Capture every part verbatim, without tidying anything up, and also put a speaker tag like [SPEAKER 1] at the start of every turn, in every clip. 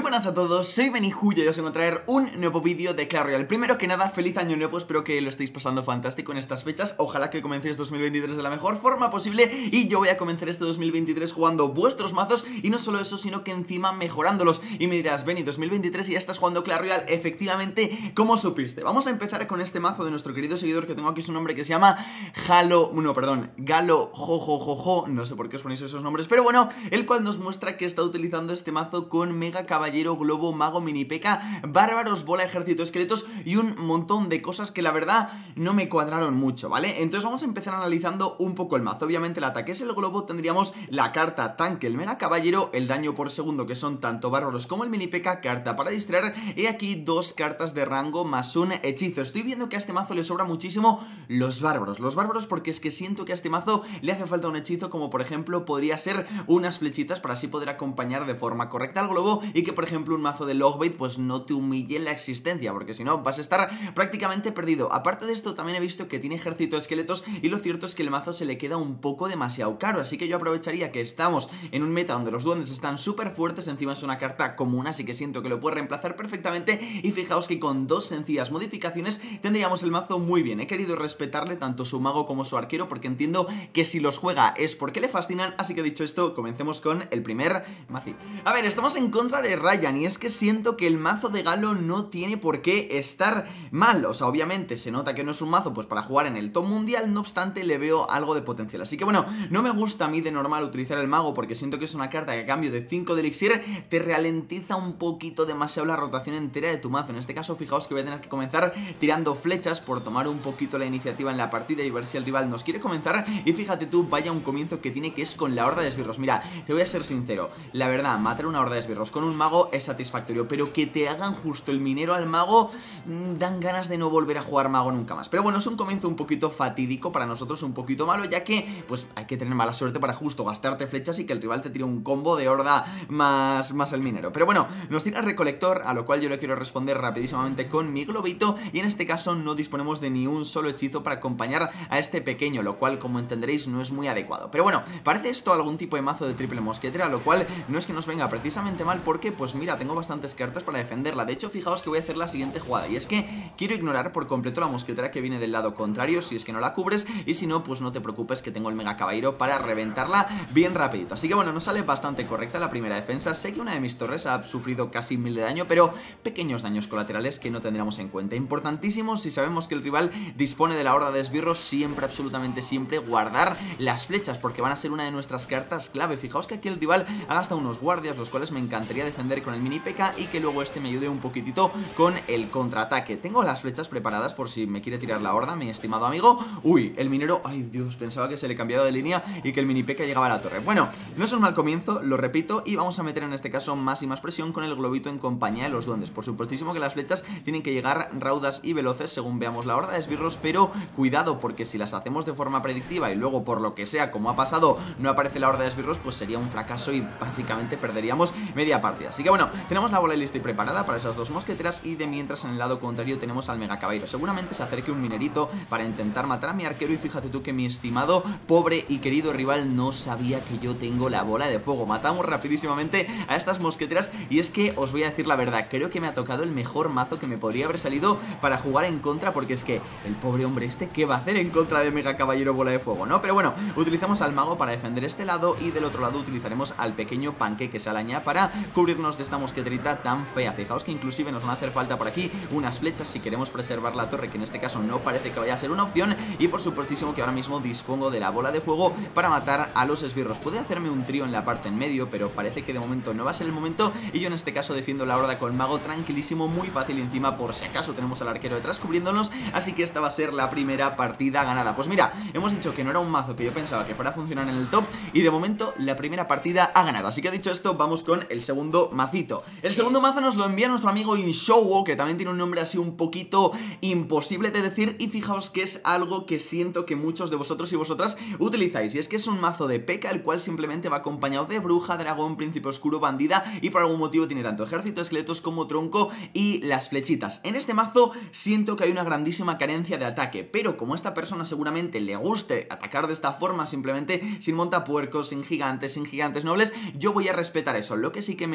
[SPEAKER 1] buenas a todos, soy Benijuya y os vengo a traer un nuevo vídeo de Clash Royale. Primero que nada, feliz año nuevo, espero que lo estéis pasando fantástico en estas fechas. Ojalá que comencéis dos mil veintitrés de la mejor forma posible. Y yo voy a comenzar este dos mil veintitrés jugando vuestros mazos. Y no solo eso, sino que encima mejorándolos. Y me dirás, Beni, dos mil veintitrés y ya estás jugando Clash Royale. Efectivamente, ¿cómo supiste? Vamos a empezar con este mazo de nuestro querido seguidor que tengo aquí, su nombre que se llama Halo, no, perdón, Galo Jojojojo, no sé por qué os ponéis esos nombres, pero bueno, el cual nos muestra que está utilizando este mazo con Mega Caballero, Globo, Mago, Mini P.E.K.K.A, Bárbaros, Bola, Ejército, Esqueletos y un montón de cosas que la verdad no me cuadraron mucho, ¿vale? Entonces vamos a empezar analizando un poco el mazo. Obviamente el ataque es el Globo, tendríamos la carta Tanque, el Mega Caballero, el daño por segundo que son tanto Bárbaros como el Mini P.E.K.K.A, carta para distraer y aquí dos cartas de rango más un hechizo. Estoy viendo que a este mazo le sobra muchísimo los Bárbaros, los Bárbaros porque es que siento que a este mazo le hace falta un hechizo como por ejemplo podría ser unas flechitas para así poder acompañar de forma correcta al Globo y que por ejemplo un mazo de Logbait pues no te humille en la existencia, porque si no vas a estar prácticamente perdido. Aparte de esto también he visto que tiene ejército de esqueletos y lo cierto es que el mazo se le queda un poco demasiado caro, así que yo aprovecharía que estamos en un meta donde los duendes están súper fuertes, encima es una carta común, así que siento que lo puede reemplazar perfectamente y fijaos que con dos sencillas modificaciones tendríamos el mazo muy bien. He querido respetarle tanto su mago como su arquero porque entiendo que si los juega es porque le fascinan, así que dicho esto, comencemos con el primer mazo. A ver, estamos en contra de Ryan y es que siento que el mazo de Galo no tiene por qué estar mal, o sea, obviamente se nota que no es un mazo pues para jugar en el top mundial, no obstante le veo algo de potencial, así que bueno, no me gusta a mí de normal utilizar el mago porque siento que es una carta que a cambio de cinco de elixir te ralentiza un poquito demasiado la rotación entera de tu mazo. En este caso fijaos que voy a tener que comenzar tirando flechas por tomar un poquito la iniciativa en la partida y ver si el rival nos quiere comenzar, y fíjate tú, vaya un comienzo que tiene, que es con la horda de esbirros. Mira, te voy a ser sincero, la verdad, matar una horda de esbirros con un mago es satisfactorio, pero que te hagan justo el minero al mago, mmm, dan ganas de no volver a jugar mago nunca más. Pero bueno, es un comienzo un poquito fatídico para nosotros, un poquito malo, ya que pues hay que tener mala suerte para justo gastarte flechas y que el rival te tire un combo de horda más, más el minero. Pero bueno, nos tira recolector, a lo cual yo le quiero responder rapidísimamente con mi globito, y en este caso no disponemos de ni un solo hechizo para acompañar a este pequeño, lo cual como entenderéis no es muy adecuado. Pero bueno, parece esto algún tipo de mazo de triple mosquetera, lo cual no es que nos venga precisamente mal porque pues mira, tengo bastantes cartas para defenderla. De hecho, fijaos que voy a hacer la siguiente jugada, y es que quiero ignorar por completo la mosquetera que viene del lado contrario, si es que no la cubres, y si no, pues no te preocupes que tengo el Mega Caballero para reventarla bien rapidito. Así que bueno, nos sale bastante correcta la primera defensa. Sé que una de mis torres ha sufrido casi mil de daño, pero pequeños daños colaterales que no tendríamos en cuenta. Importantísimos si sabemos que el rival dispone de la horda de esbirros, siempre, absolutamente siempre, guardar las flechas porque van a ser una de nuestras cartas clave. Fijaos que aquí el rival ha gastado unos guardias, los cuales me encantaría defender con el Mini P.E.K.K.A, y que luego este me ayude un poquitito con el contraataque. Tengo las flechas preparadas por si me quiere tirar la horda, mi estimado amigo. Uy, el minero, ay Dios, pensaba que se le cambiaba de línea y que el Mini P.E.K.K.A llegaba a la torre. Bueno, no es un mal comienzo, lo repito, y vamos a meter en este caso más y más presión con el globito en compañía de los duendes. Por supuestísimo que las flechas tienen que llegar raudas y veloces según veamos la horda de esbirros, pero cuidado porque si las hacemos de forma predictiva y luego por lo que sea, como ha pasado, no aparece la horda de esbirros, pues sería un fracaso y básicamente perderíamos media partida. Así que bueno, tenemos la bola lista y preparada para esas dos mosqueteras, y de mientras en el lado contrario tenemos al Mega Caballero. Seguramente se acerque un minerito para intentar matar a mi arquero, y fíjate tú que mi estimado, pobre y querido rival no sabía que yo tengo la bola de fuego. Matamos rapidísimamente a estas mosqueteras, y es que os voy a decir la verdad, creo que me ha tocado el mejor mazo que me podría haber salido para jugar en contra, porque es que el pobre hombre este, ¿qué va a hacer en contra de Mega Caballero bola de fuego, no? Pero bueno, utilizamos al mago para defender este lado y del otro lado utilizaremos al pequeño Panqueque Salaña para cubrirnos de esta mosqueterita tan fea. Fijaos que inclusive nos van a hacer falta por aquí unas flechas si queremos preservar la torre, que en este caso no parece que vaya a ser una opción, y por supuestísimo que ahora mismo dispongo de la bola de fuego para matar a los esbirros. Puede hacerme un trío en la parte en medio, pero parece que de momento no va a ser el momento, y yo en este caso defiendo la horda con mago tranquilísimo, muy fácil, y encima por si acaso tenemos al arquero detrás cubriéndonos, así que esta va a ser la primera partida ganada. Pues mira, hemos dicho que no era un mazo que yo pensaba que fuera a funcionar en el top, y de momento la primera partida ha ganado. Así que dicho esto, vamos con el segundo macito. El segundo mazo nos lo envía nuestro amigo Inshowo, que también tiene un nombre así un poquito imposible de decir, y fijaos que es algo que siento que muchos de vosotros y vosotras utilizáis, y es que es un mazo de P E K K A, el cual simplemente va acompañado de bruja, dragón, príncipe oscuro, bandida, y por algún motivo tiene tanto ejército, esqueletos como tronco y las flechitas. En este mazo siento que hay una grandísima carencia de ataque, pero como a esta persona seguramente le guste atacar de esta forma, simplemente sin montapuercos, sin gigantes, sin gigantes nobles, yo voy a respetar eso. Lo que sí que me parece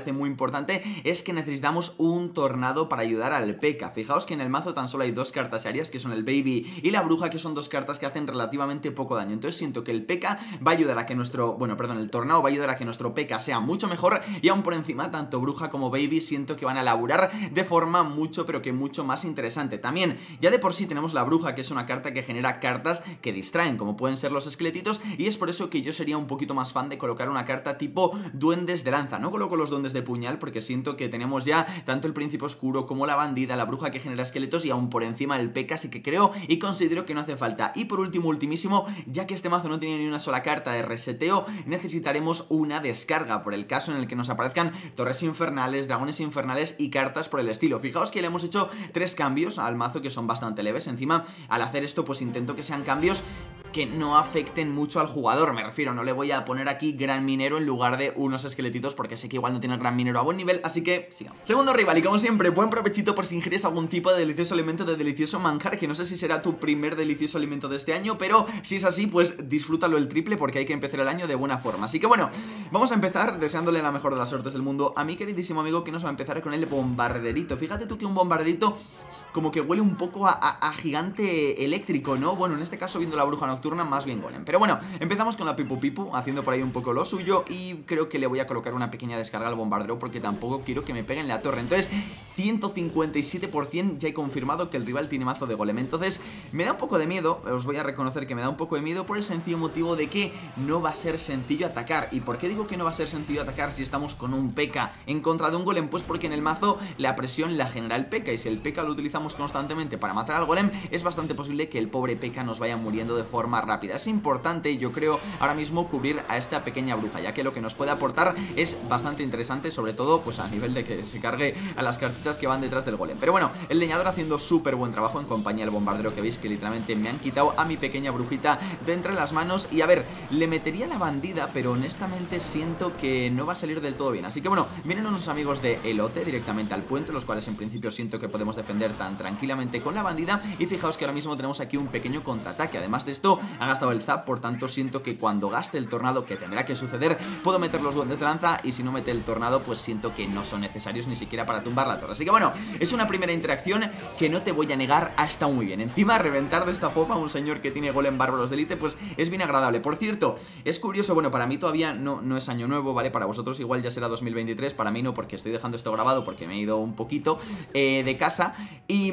[SPEAKER 1] parece muy importante es que necesitamos un tornado para ayudar al P.E.K.K.A. Fijaos que en el mazo tan solo hay dos cartas áreas, que son el Baby y la Bruja, que son dos cartas que hacen relativamente poco daño. Entonces siento que el P.E.K.K.A. va a ayudar a que nuestro, bueno, perdón, el tornado va a ayudar a que nuestro P.E.K.K.A. sea mucho mejor, y aún por encima tanto Bruja como Baby siento que van a laburar de forma mucho, pero que mucho más interesante. También, ya de por sí tenemos la Bruja, que es una carta que genera cartas que distraen, como pueden ser los esqueletitos, y es por eso que yo sería un poquito más fan de colocar una carta tipo Duendes de Lanza. No coloco los Duendes de Puñal porque siento que tenemos ya tanto el Príncipe Oscuro como la Bandida, la Bruja que genera esqueletos, y aún por encima el P.E.K.K.A. así que creo y considero que no hace falta. Y por último, ultimísimo, ya que este mazo no tiene ni una sola carta de reseteo, necesitaremos una descarga, por el caso en el que nos aparezcan torres infernales, dragones infernales y cartas por el estilo. Fijaos que le hemos hecho tres cambios al mazo que son bastante leves. Encima, al hacer esto, pues intento que sean cambios que no afecten mucho al jugador, me refiero, no le voy a poner aquí gran minero en lugar de unos esqueletitos porque sé que igual no tiene el gran minero a buen nivel, así que sigamos. Segundo rival, y como siempre, buen provechito por si ingieres algún tipo de delicioso alimento, de delicioso manjar, que no sé si será tu primer delicioso alimento de este año, pero si es así, pues disfrútalo el triple porque hay que empezar el año de buena forma. Así que bueno, vamos a empezar deseándole la mejor de las suertes del mundo a mi queridísimo amigo, que nos va a empezar con el bombarderito. Fíjate tú que un bombarderito como que huele un poco a, a, a gigante eléctrico, ¿no? Bueno, en este caso, viendo la Bruja Nocturna, más bien golem. Pero bueno, empezamos con la Pipu Pipu, haciendo por ahí un poco lo suyo, y creo que le voy a colocar una pequeña descarga al bombardero porque tampoco quiero que me peguen la torre. Entonces, ciento cincuenta y siete por cien ya he confirmado que el rival tiene mazo de golem. Entonces, me da un poco de miedo, os voy a reconocer que me da un poco de miedo por el sencillo motivo de que no va a ser sencillo atacar. ¿Y por qué digo que no va a ser sencillo atacar si estamos con un P E K K A en contra de un golem? Pues porque en el mazo la presión la genera el P E K K A, y si el P E K K A lo utilizamos constantemente para matar al golem, es bastante posible que el pobre P E K K A nos vaya muriendo de forma rápida. Es importante, yo creo, ahora mismo cubrir a esta pequeña bruja, ya que lo que nos puede aportar es bastante interesante, sobre todo pues a nivel de que se cargue a las cartitas que van detrás del golem. Pero bueno, el leñador haciendo súper buen trabajo en compañía del bombardero, que veis que literalmente me han quitado a mi pequeña brujita de entre las manos. Y a ver, le metería la bandida, pero honestamente siento que no va a salir del todo bien. Así que bueno, vienen unos amigos de Elote directamente al puente, los cuales en principio siento que podemos defender tan tranquilamente con la bandida. Y fijaos que ahora mismo tenemos aquí un pequeño contraataque. Además de esto, ha gastado el zap, por tanto siento que cuando gaste el tornado, que tendrá que suceder, puedo meter los duendes de lanza, y si no mete el tornado, pues siento que no son necesarios ni siquiera para tumbar la torre. Así que bueno, es una primera interacción que no te voy a negar, ha estado muy bien. Encima, reventar de esta forma a un señor que tiene golem bárbaros de élite, pues es bien agradable. Por cierto, es curioso, bueno, para mí todavía no, no es año nuevo, ¿vale? Para vosotros igual ya será dos mil veintitrés, para mí no, porque estoy dejando esto grabado porque me he ido un poquito eh, de casa. Y,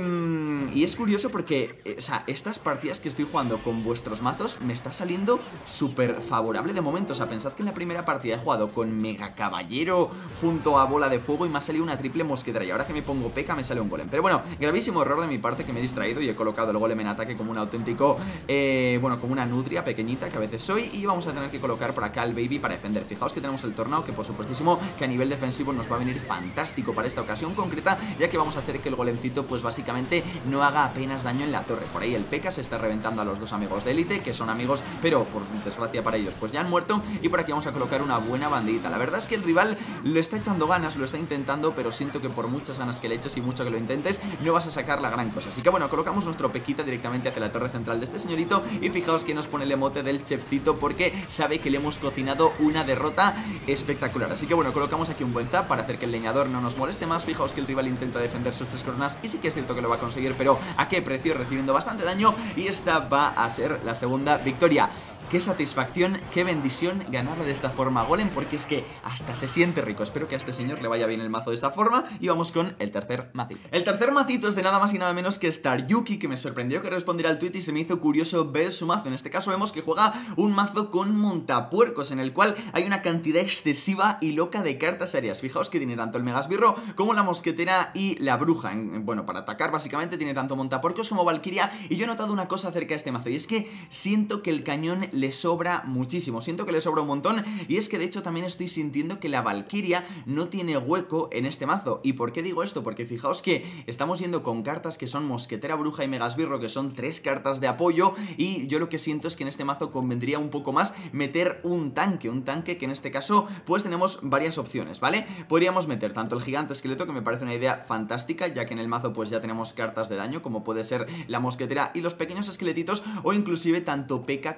[SPEAKER 1] y es curioso porque, eh, o sea, estas partidas que estoy jugando con vuestros mazos me está saliendo súper favorable de momento. O sea, pensad que en la primera partida he jugado con Mega Caballero junto a Bola de Fuego y me ha salido una triple mosquetera, y ahora que me pongo P E K K A me sale un golem. Pero bueno, gravísimo error de mi parte, que me he distraído y he colocado el golem en ataque como un auténtico, eh, bueno, como una nutria pequeñita que a veces soy, y vamos a tener que colocar por acá el Baby para defender. Fijaos que tenemos el tornado, que por supuestísimo que a nivel defensivo nos va a venir fantástico para esta ocasión concreta, ya que vamos a hacer que el golemcito pues básicamente no haga apenas daño en la torre. Por ahí el P E K K A se está reventando a los dos amigos de élite, que son amigos, pero por desgracia para ellos pues ya han muerto. Y por aquí vamos a colocar una buena bandita. La verdad es que el rival le está echando ganas, lo está intentando, pero siento que por muchas ganas que le eches y mucho que lo intentes, no vas a sacar la gran cosa. Así que bueno, colocamos nuestro pequita directamente hacia la torre central de este señorito, y fijaos que nos pone el emote del chefcito porque sabe que le hemos cocinado una derrota espectacular. Así que bueno, colocamos aquí un buen zap para hacer que el leñador no nos moleste más. Fijaos que el rival intenta defender sus tres coronas, y sí que es cierto que lo va a conseguir, pero ¿a qué precio? Recibiendo bastante daño, y esta va a ser la segunda victoria. Qué satisfacción, qué bendición ganarle de esta forma a golem, porque es que hasta se siente rico. Espero que a este señor le vaya bien el mazo de esta forma. Y vamos con el tercer macito. El tercer macito es de nada más y nada menos que Staryuki, que me sorprendió que respondiera al tweet y se me hizo curioso ver su mazo. En este caso vemos que juega un mazo con montapuercos, en el cual hay una cantidad excesiva y loca de cartas aéreas. Fijaos que tiene tanto el megasbirro como la mosquetera y la bruja. En, bueno, para atacar básicamente tiene tanto montapuercos como valquiria. Y yo he notado una cosa acerca de este mazo, y es que siento que el cañón le sobra muchísimo, siento que le sobra un montón, y es que de hecho también estoy sintiendo que la valquiria no tiene hueco en este mazo. ¿Y por qué digo esto? Porque fijaos que estamos yendo con cartas que son mosquetera, bruja y megasbirro, que son tres cartas de apoyo, y yo lo que siento es que en este mazo convendría un poco más meter un tanque, un tanque que en este caso pues tenemos varias opciones, ¿vale? Podríamos meter tanto el gigante esqueleto, que me parece una idea fantástica, ya que en el mazo pues ya tenemos cartas de daño, como puede ser la mosquetera y los pequeños esqueletitos, o inclusive tanto P E K K A como Mega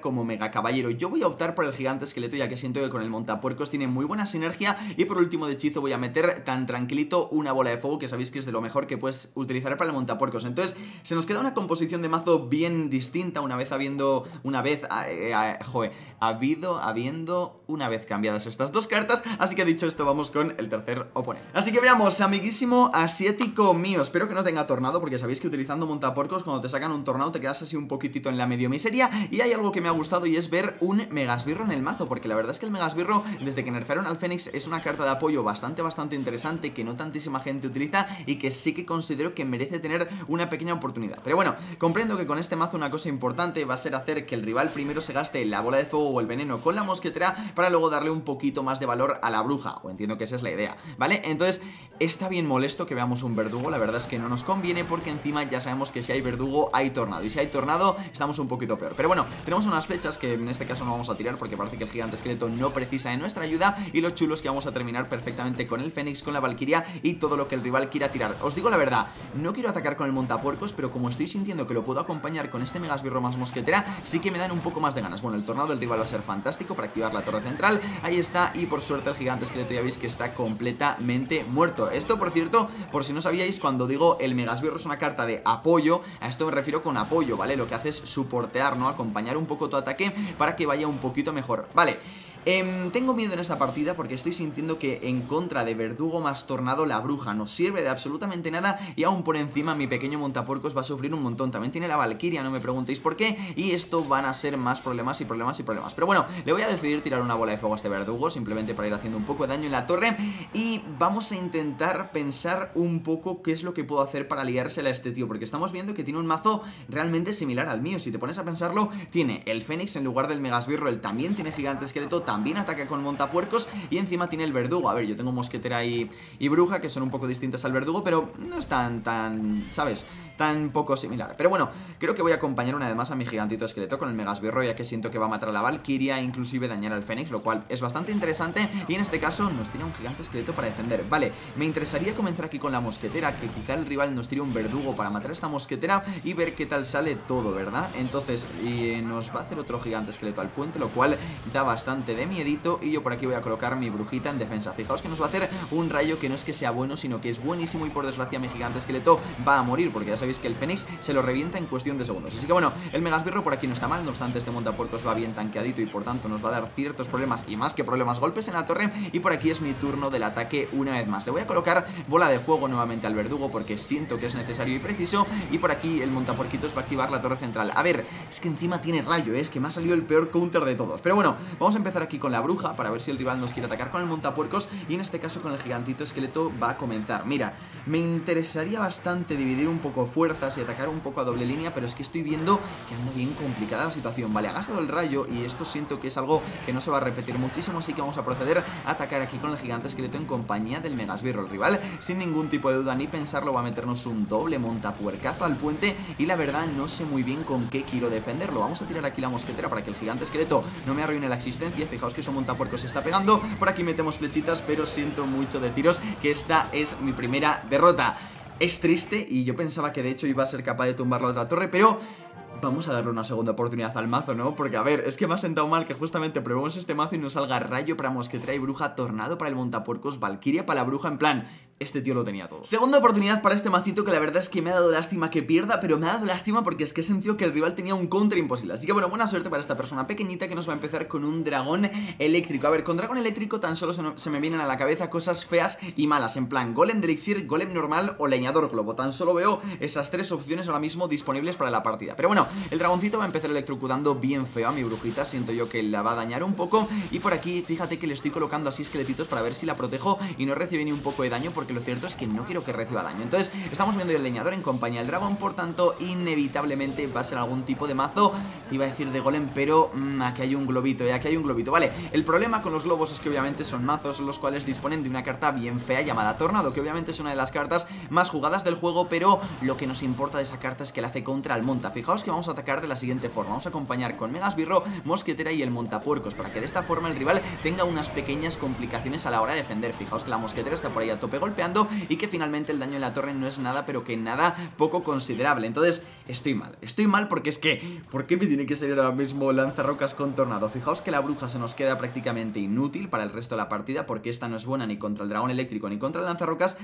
[SPEAKER 1] mega caballero. Yo voy a optar por el gigante esqueleto, ya que siento que con el montapuercos tiene muy buena sinergia. Y por último de hechizo voy a meter tan tranquilito una bola de fuego, que sabéis que es de lo mejor que puedes utilizar para el montapuercos. Entonces se nos queda una composición de mazo bien distinta, una vez habiendo, una vez, eh, eh, joder, habido, habiendo, una vez cambiadas estas dos cartas. Así que dicho esto, vamos con el tercer oponente. Así que veamos, amiguísimo asiático mío, espero que no tenga tornado, porque sabéis que utilizando montapuercos, cuando te sacan un tornado te quedas así un poquitito en la medio miseria. Y hay algo que me ha gustado y es ver un megasbirro en el mazo, porque la verdad es que el megasbirro, desde que nerfearon al Fénix, es una carta de apoyo bastante, bastante interesante, que no tantísima gente utiliza y que sí que considero que merece tener una pequeña oportunidad. Pero bueno, comprendo que con este mazo una cosa importante va a ser hacer que el rival primero se gaste la bola de fuego o el veneno con la mosquetera, para luego darle un poquito más de valor a la bruja, o entiendo que esa es la idea, ¿vale? Entonces está bien molesto que veamos un verdugo, la verdad es que no nos conviene, porque encima ya sabemos que si hay verdugo hay tornado, y si hay tornado estamos un poquito peor. Pero bueno, tenemos unas flechas que en este caso no vamos a tirar, porque parece que el gigante esqueleto no precisa de nuestra ayuda, y lo chulo es que vamos a terminar perfectamente con el Fénix, con la Valquiria y todo lo que el rival quiera tirar. Os digo la verdad, no quiero atacar con el montapuercos, pero como estoy sintiendo que lo puedo acompañar con este megasbirro más mosquetera, sí que me dan un poco más de ganas. Bueno, el tornado del rival va a ser fantástico para activar la torre central, ahí está, y por suerte el gigante esqueleto ya veis que está completamente muerto. Esto, por cierto, por si no sabíais, cuando digo el megasbirro es una carta de apoyo, a esto me refiero con apoyo, ¿vale? Lo que hace es soportear, ¿no? Acompañar un poco tu ataque para que vaya un poquito mejor, ¿vale? Eh, tengo miedo en esta partida porque estoy sintiendo que en contra de verdugo más tornado la bruja no sirve de absolutamente nada, y aún por encima mi pequeño montapuercos va a sufrir un montón. También tiene la Valquiria, no me preguntéis por qué, y esto van a ser más problemas y problemas y problemas. Pero bueno, le voy a decidir tirar una bola de fuego a este verdugo, simplemente para ir haciendo un poco de daño en la torre, y vamos a intentar pensar un poco qué es lo que puedo hacer para liársela a este tío, porque estamos viendo que tiene un mazo realmente similar al mío. Si te pones a pensarlo, tiene el Fénix en lugar del megasbirro, él también tiene gigante esqueleto, también ataca con montapuercos, y encima tiene el verdugo. A ver, yo tengo mosquetera y, y bruja, que son un poco distintas al verdugo, pero no es tan, tan, ¿sabes? Tan poco similar. Pero bueno, creo que voy a acompañar una vez más a mi gigantito esqueleto con el megasbirro, ya que siento que va a matar a la Valquiria, inclusive dañar al Fénix, lo cual es bastante interesante, y en este caso nos tira un gigante esqueleto para defender. Vale, me interesaría comenzar aquí con la mosquetera, que quizá el rival nos tire un verdugo para matar a esta mosquetera y ver qué tal sale todo, ¿verdad? Entonces, y nos va a hacer otro gigante esqueleto al puente, lo cual da bastante de miedito, y yo por aquí voy a colocar mi brujita en defensa. Fijaos que nos va a hacer un rayo que no es que sea bueno, sino que es buenísimo, y por desgracia mi gigante esqueleto va a morir, porque ya sabéis que el Fénix se lo revienta en cuestión de segundos. Así que bueno, el megasbirro por aquí no está mal, no obstante este montapuercos va bien tanqueadito y por tanto nos va a dar ciertos problemas, y más que problemas, golpes en la torre. Y por aquí es mi turno del ataque una vez más. Le voy a colocar bola de fuego nuevamente al verdugo, porque siento que es necesario y preciso, y por aquí el montapuerquitos va a activar la torre central. A ver, es que encima tiene rayo, ¿eh? Es que me ha salido el peor counter de todos. Pero bueno, vamos a empezar aquí con la bruja para ver si el rival nos quiere atacar con el montapuercos, y en este caso con el gigantito esqueleto va a comenzar. Mira, me interesaría bastante dividir un poco fuerzas y atacar un poco a doble línea, pero es que estoy viendo que anda bien complicada la situación. Vale, ha gastado el rayo, y esto siento que es algo que no se va a repetir muchísimo, así que vamos a proceder a atacar aquí con el gigante esqueleto en compañía del megasbirro. El rival, sin ningún tipo de duda ni pensarlo, va a meternos un doble montapuercazo al puente, y la verdad no sé muy bien con qué quiero defenderlo. Vamos a tirar aquí la mosquetera para que el gigante esqueleto no me arruine la existencia. Fijaos que su montapuerco se está pegando, por aquí metemos flechitas, pero siento mucho deciros que esta es mi primera derrota. Es triste, y yo pensaba que de hecho iba a ser capaz de tumbar la otra torre, pero vamos a darle una segunda oportunidad al mazo, ¿no? Porque a ver, es que me ha sentado mal que justamente probemos este mazo y nos salga rayo para mosquetera y bruja, tornado para el montapuercos, Valquiria para la bruja, en plan, este tío lo tenía todo. Segunda oportunidad para este macito, que la verdad es que me ha dado lástima que pierda, pero me ha dado lástima porque es que he sentido que el rival tenía un counter imposible. Así que bueno, buena suerte para esta persona pequeñita que nos va a empezar con un dragón eléctrico. A ver, con dragón eléctrico tan solo se, no, se me vienen a la cabeza cosas feas y malas, en plan golem de elixir, golem normal o leñador globo. Tan solo veo esas tres opciones ahora mismo disponibles para la partida. Pero bueno, el dragoncito va a empezar electrocutando bien feo a mi brujita, siento yo que la va a dañar un poco, y por aquí fíjate que le estoy colocando así esqueletitos para ver si la protejo y no recibe ni un poco de daño, porque lo cierto es que no quiero que reciba daño. Entonces estamos viendo el leñador en compañía del dragón, por tanto inevitablemente va a ser algún tipo de mazo, te iba a decir de golem, pero mmm, aquí hay un globito, y aquí hay un globito, vale. El problema con los globos es que obviamente son mazos los cuales disponen de una carta bien fea llamada Tornado, que obviamente es una de las cartas más jugadas del juego, pero lo que nos importa de esa carta es que la hace contra el monta. Fijaos que vamos a atacar de la siguiente forma, vamos a acompañar con megasbirro, mosquetera y el montapuercos, para que de esta forma el rival tenga unas pequeñas complicaciones a la hora de defender. Fijaos que la mosquetera está por ahí a tope golpeando, golpeando y que finalmente el daño en la torre no es nada, pero que nada poco considerable. Entonces, estoy mal, estoy mal porque es que, ¿por qué me tiene que salir ahora mismo lanzarrocas con tornado? Fijaos que la bruja se nos queda prácticamente inútil para el resto de la partida, porque esta no es buena ni contra el dragón eléctrico ni contra el lanzarrocas.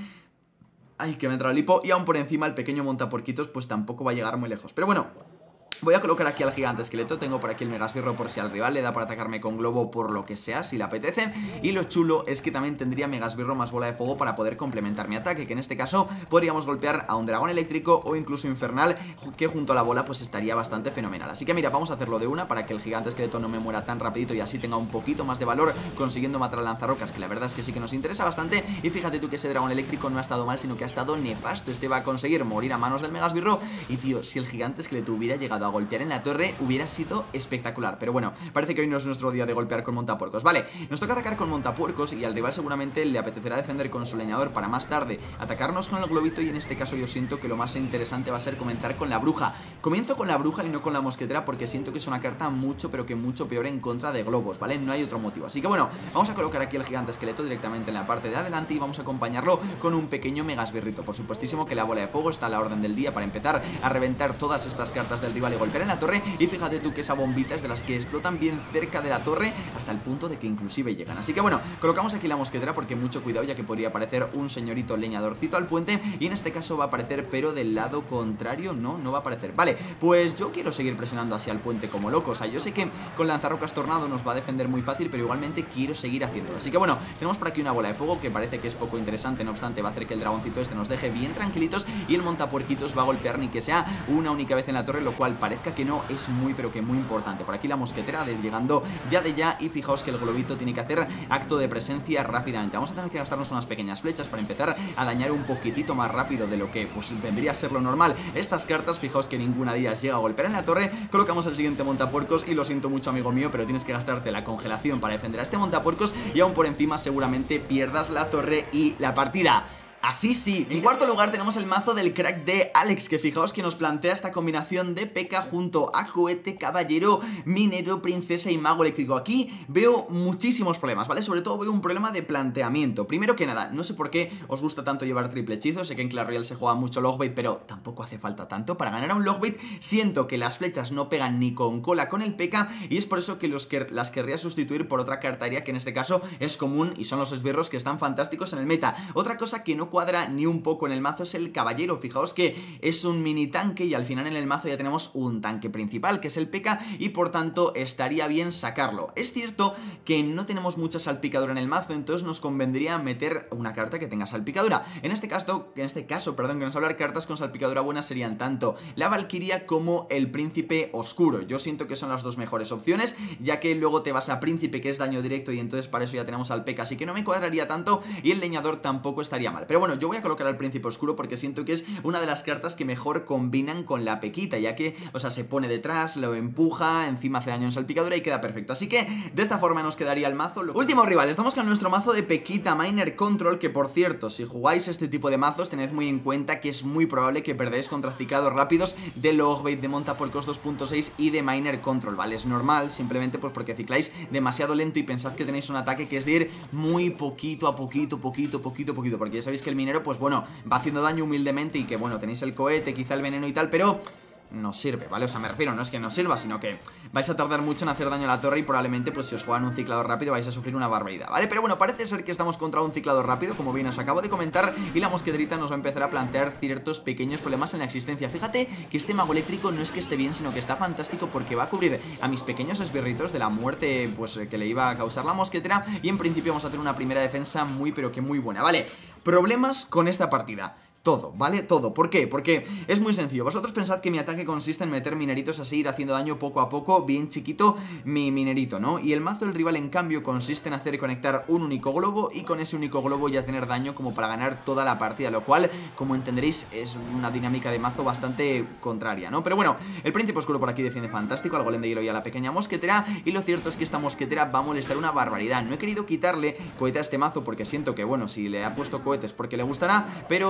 [SPEAKER 1] Ay, que me entra el hipo. Y aún por encima el pequeño montaporquitos pues tampoco va a llegar muy lejos. Pero bueno, voy a colocar aquí al gigante esqueleto. Tengo por aquí el megasbirro por si al rival le da por atacarme con globo por lo que sea, si le apetece. Y lo chulo es que también tendría megasbirro más bola de fuego para poder complementar mi ataque, que en este caso podríamos golpear a un dragón eléctrico o incluso infernal, que junto a la bola pues estaría bastante fenomenal. Así que mira, vamos a hacerlo de una para que el gigante esqueleto no me muera tan rapidito y así tenga un poquito más de valor consiguiendo matar al lanzarrocas, que la verdad es que sí que nos interesa bastante. Y fíjate tú que ese dragón eléctrico no ha estado mal, sino que ha estado nefasto. Este va a conseguir morir a manos del megasbirro. Y tío, si el gigante esqueleto hubiera llegado a golpear en la torre, hubiera sido espectacular. Pero bueno, parece que hoy no es nuestro día de golpear con montapuercos. Vale, nos toca atacar con montapuercos y al rival seguramente le apetecerá defender con su leñador para más tarde atacarnos con el globito, y en este caso yo siento que lo más interesante va a ser comenzar con la bruja. Comienzo con la bruja y no con la mosquetera porque siento que es una carta mucho pero que mucho peor en contra de globos, ¿vale? No hay otro motivo. Así que bueno, vamos a colocar aquí el gigante esqueleto directamente en la parte de adelante y vamos a acompañarlo con un pequeño megasbirrito. Por supuestísimo que la bola de fuego está a la orden del día para empezar a reventar todas estas cartas del rival y golpear en la torre. Y fíjate tú que esa bombita es de las que explotan bien cerca de la torre hasta el punto de que inclusive llegan. Así que bueno, colocamos aquí la mosquetera porque mucho cuidado, ya que podría aparecer un señorito leñadorcito al puente, y en este caso va a aparecer pero del lado contrario. No, no va a aparecer. Vale, pues yo quiero seguir presionando hacia el puente como loco. O sea, yo sé que con lanzarrocas tornado nos va a defender muy fácil, pero igualmente quiero seguir haciéndolo. Así que bueno, tenemos por aquí una bola de fuego que parece que es poco interesante, no obstante va a hacer que el dragoncito este nos deje bien tranquilitos y el montapuerquitos va a golpear ni que sea una única vez en la torre, lo cual parezca que no es muy pero que muy importante. Por aquí la mosquetera de llegando ya de ya, y fijaos que el globito tiene que hacer acto de presencia rápidamente. Vamos a tener que gastarnos unas pequeñas flechas para empezar a dañar un poquitito más rápido de lo que pues vendría a ser lo normal estas cartas. Fijaos que ninguna de ellas llega a golpear en la torre. Colocamos el siguiente montapuercos y lo siento mucho, amigo mío, pero tienes que gastarte la congelación para defender a este montapuercos y aún por encima seguramente pierdas la torre y la partida. Así sí. En cuarto lugar tenemos el mazo del crack de Alex, que fijaos que nos plantea esta combinación de P K junto a cohete, caballero, minero, princesa y mago eléctrico. Aquí veo muchísimos problemas, ¿vale? Sobre todo veo un problema de planteamiento. Primero que nada, no sé por qué os gusta tanto llevar triple hechizo. Sé que en Clash Royale se juega mucho logbait, pero tampoco hace falta tanto. Para ganar a un logbait siento que las flechas no pegan ni con cola con el P K, y es por eso que, los que las querría sustituir por otra cartaría que en este caso es común y son los esbirros, que están fantásticos en el meta. Otra cosa que no cuadra ni un poco en el mazo es el caballero. Fijaos que es un mini tanque y al final en el mazo ya tenemos un tanque principal que es el P K, y por tanto estaría bien sacarlo. Es cierto que no tenemos mucha salpicadura en el mazo, entonces nos convendría meter una carta que tenga salpicadura. En este caso, en este caso, perdón, que nos hablar cartas con salpicadura buenas serían tanto la Valquiria como el Príncipe Oscuro. Yo siento que son las dos mejores opciones, ya que luego te vas a Príncipe, que es daño directo, y entonces para eso ya tenemos al P K, así que no me cuadraría tanto, y el leñador tampoco estaría mal. Pero bueno, yo voy a colocar al Príncipe Oscuro porque siento que es una de las cartas que mejor combinan con la pequita, ya que, o sea, se pone detrás, lo empuja, encima hace daño en salpicadura y queda perfecto. Así que de esta forma nos quedaría el mazo. Último rival, estamos con nuestro mazo de pequita Miner Control, que por cierto, si jugáis este tipo de mazos tened muy en cuenta que es muy probable que perdáis contra cicados rápidos de Logbait, de Montapuercos dos punto seis y de Miner Control, ¿vale? Es normal, simplemente pues porque cicláis demasiado lento y pensad que tenéis un ataque que es de ir muy poquito a poquito, poquito, poquito, poquito, porque ya sabéis que el minero pues bueno, va haciendo daño humildemente y que bueno, tenéis el cohete, quizá el veneno y tal, pero no sirve, ¿vale? O sea, me refiero, no es que no sirva, sino que vais a tardar mucho en hacer daño a la torre y probablemente, pues si os juegan un ciclador rápido vais a sufrir una barbaridad, ¿vale? Pero bueno, parece ser que estamos contra un ciclador rápido, como bien os acabo de comentar, y la mosqueterita nos va a empezar a plantear ciertos pequeños problemas en la existencia. Fíjate que este mago eléctrico no es que esté bien, sino que está fantástico porque va a cubrir a mis pequeños esbirritos de la muerte, pues que le iba a causar la mosquetera, y en principio vamos a hacer una primera defensa muy, pero que muy buena, ¿vale? Problemas con esta partida. Todo, ¿vale? Todo. ¿Por qué? Porque es muy sencillo. Vosotros pensad que mi ataque consiste en meter mineritos así, ir haciendo daño poco a poco, bien chiquito mi minerito, ¿no? Y el mazo del rival, en cambio, consiste en hacer conectar un único globo y con ese único globo ya tener daño como para ganar toda la partida, lo cual, como entenderéis, es una dinámica de mazo bastante contraria, ¿no? Pero bueno, el Príncipe Oscuro por aquí defiende fantástico al golem de hielo y a la pequeña mosquetera, y lo cierto es que esta mosquetera va a molestar una barbaridad. No he querido quitarle cohete a este mazo porque siento que, bueno, si le ha puesto cohetes porque le gustará, pero siento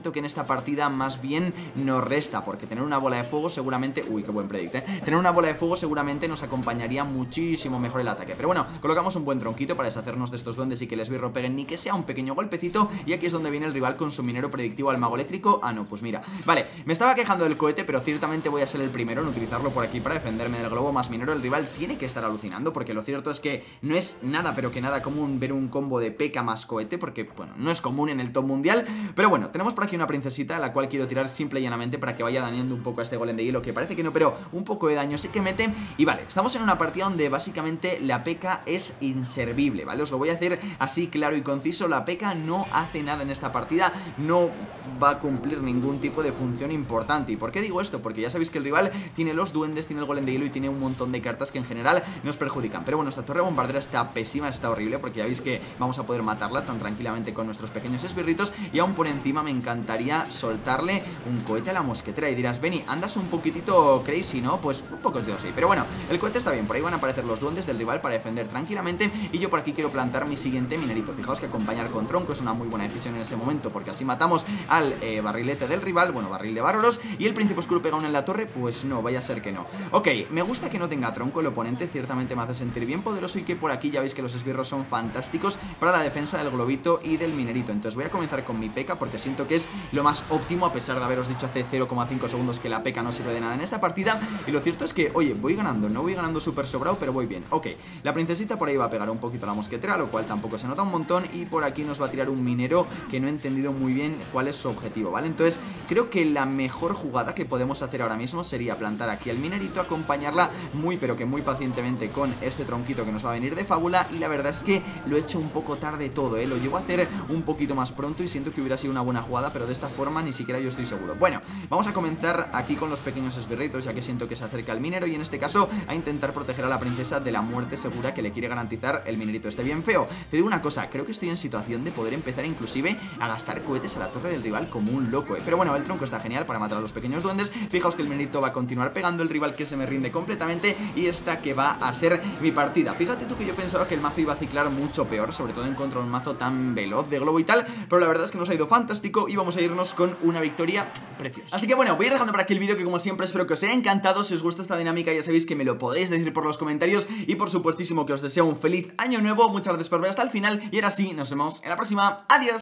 [SPEAKER 1] siento que en esta partida más bien nos resta, porque tener una bola de fuego seguramente... Uy, qué buen predict, ¿eh? Tener una bola de fuego seguramente nos acompañaría muchísimo mejor el ataque. Pero bueno, colocamos un buen tronquito para deshacernos de estos duendes y que el esbirro peguen ni que sea un pequeño golpecito. Y aquí es donde viene el rival con su minero predictivo al mago eléctrico. Ah, no, pues mira. Vale, me estaba quejando del cohete, pero ciertamente voy a ser el primero en utilizarlo por aquí para defenderme del globo más minero. El rival tiene que estar alucinando, porque lo cierto es que no es nada, pero que nada común ver un combo de P K más cohete, porque, bueno, no es común en el top mundial. Pero bueno, tenemos por aquí una princesita a la cual quiero tirar simple y llanamente para que vaya dañando un poco a este golem de hielo, que parece que no, pero un poco de daño sí que mete. Y vale, estamos en una partida donde básicamente la P K es inservible, ¿vale? Os lo voy a hacer así claro y conciso. La P K no hace nada en esta partida, no va a cumplir ningún tipo de función importante. ¿Y por qué digo esto? Porque ya sabéis que el rival tiene los duendes, tiene el golem de hielo y tiene un montón de cartas que en general nos perjudican. Pero bueno, esta torre bombardera está pésima, está horrible, porque ya veis que vamos a poder matarla tan tranquilamente con nuestros pequeños esbirritos. Y aún por encima me encantaría soltarle un cohete a la mosquetera. Y dirás, Benny, andas un poquitito crazy, ¿no? Pues un poco yo sí, pero bueno, el cohete está bien. Por ahí van a aparecer los duendes del rival para defender tranquilamente. Y yo por aquí quiero plantar mi siguiente minerito. Fijaos que acompañar con tronco es una muy buena decisión en este momento, porque así matamos al eh, barrilete del rival, bueno, barril de bárbaros. Y el príncipe oscuro pega uno en la torre, pues no, vaya a ser que no. Ok, me gusta que no tenga tronco el oponente, ciertamente me hace sentir bien poderoso. Y que por aquí ya veis que los esbirros son fantásticos para la defensa del globito y del minerito. Entonces voy a comenzar con mi P K, porque siento que es lo más óptimo, a pesar de haberos dicho hace cero coma cinco segundos que la P K no sirve de nada en esta partida. Y lo cierto es que, oye, voy ganando, no voy ganando súper sobrado, pero voy bien. Ok, la princesita por ahí va a pegar un poquito a la mosquetera, lo cual tampoco se nota un montón. Y por aquí nos va a tirar un minero que no he entendido muy bien cuál es su objetivo, ¿vale? Entonces creo que la mejor jugada que podemos hacer ahora mismo sería plantar aquí al minerito, acompañarla muy pero que muy pacientemente con este tronquito que nos va a venir de fábula. Y la verdad es que lo he hecho un poco tarde todo, ¿eh? Lo llevo a hacer un poquito más pronto y siento que hubiera sido una buena jugada, pero de esta forma ni siquiera yo estoy seguro. Bueno, vamos a comenzar aquí con los pequeños esbirritos, ya que siento que se acerca el minero, y en este caso a intentar proteger a la princesa de la muerte segura que le quiere garantizar el minerito este bien feo. Te digo una cosa, creo que estoy en situación de poder empezar inclusive a gastar cohetes a la torre del rival como un loco, ¿eh? Pero bueno, el tronco está genial para matar a los pequeños duendes. Fijaos que el minerito va a continuar pegando, el rival que se me rinde completamente, y esta que va a ser mi partida. Fíjate tú que yo pensaba que el mazo iba a ciclar mucho peor, sobre todo en contra de un mazo tan veloz de globo y tal, pero la verdad es que nos ha ido fantástico y vamos a irnos con una victoria preciosa. Así que bueno, voy a ir dejando por aquí el vídeo, que como siempre espero que os haya encantado. Si os gusta esta dinámica ya sabéis que me lo podéis decir por los comentarios, y por supuestísimo que os deseo un feliz año nuevo. Muchas gracias por ver hasta el final, y ahora sí, nos vemos en la próxima. Adiós.